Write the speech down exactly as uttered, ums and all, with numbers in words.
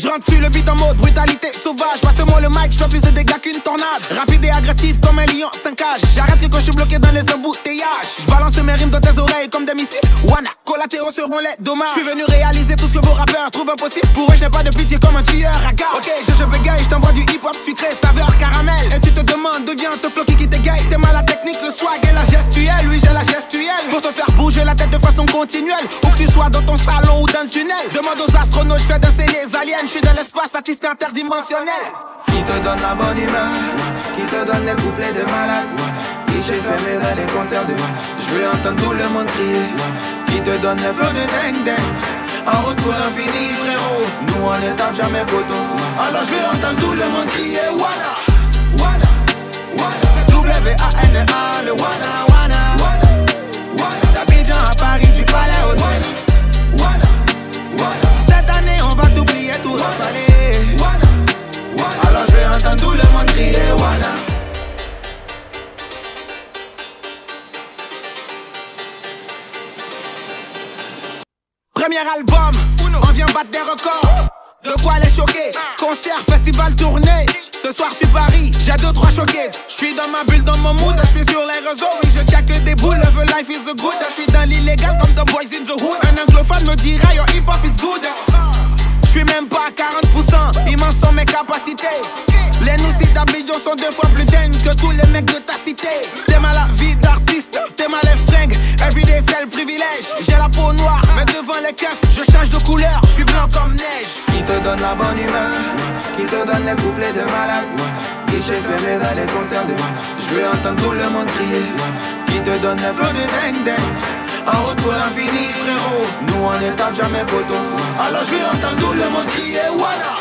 Je rentre sur le beat en mode brutalité sauvage. Passe-moi le mic, je fais plus de dégâts qu'une tornade. Rapide et agressif comme un lion cinq cages. J'arrête que quand je suis bloqué dans les embouteillages. Je balance mes rimes dans tes oreilles comme des missiles. Wana, collatéraux seront les dommages. Je suis venu réaliser tout ce que vos rappeurs trouvent impossible. Pour eux je n'ai pas de pitié comme un tueur à gars. Ok, je, je bégaye, je t'envoie du hip hop sucré, saveur caramel. Et tu te demandes d'où vient ce flow qui t'égaye. T'es mal à la technique, le swag et la gestuelle. Oui j'ai la gestuelle pour te faire bouger la tête de façon continuelle. Où que tu sois dans ton salon ou dans le tunnel. Demande aux astronautes, je fais danser les aliens. Je suis dans l'espace, artiste interdimensionnel. Qui te donne la bonne humeur, qui te donne les couplets de malade, guichet fermé dans les concerts de je veux entendre tout le monde crier. Qui te donne les flots de ding ding, en route pour l'infini frérot. Nous on ne tape jamais poteau. Alors je veux entendre tout le monde crier Wana, Wana, Wana. W A N A, le Wana, Wana, Wana, Wana. D'Abidjan à Paris, du palais aux Zénith. Wana, Wana. Cette année on va t'oublier, tout ravaler. Wana, Wana. Alors je vais entendre tout le monde crier Wana. Premier album, on vient battre des records. De quoi les choquer, concert, festival, tournée. Ce soir je suis Paris, j'ai deux trois choqués. Je suis dans ma bulle, dans mon mood, je suis sur les réseaux. Oui je tiens que des boules, the life is a good. Je suis dans l'illégal comme the boys in the hood. Un anglophone me dira your hip hop is good. Je suis même pas à quarante pour cent, immenses sont mes capacités. Les noucis d'Abidjan sont deux fois plus dingues que tous les mecs de ta cité. T'aimes à la vie d'artiste, t'aimes à les fringues. Everyday c'est le privilège. J'ai la peau noire, mais devant les keufs, je change de couleur. Je suis blanc comme neige. Qui te donne la bonne humeur, qui te donne les couplets de malade, guichet fermé dans les concerts de je veux entendre tout le monde crier. Qui te donne les flots de ding ding, en route pour l'infini frérot. Nous on ne tape jamais poteau. Alors je veux entendre tout le monde crier Wana.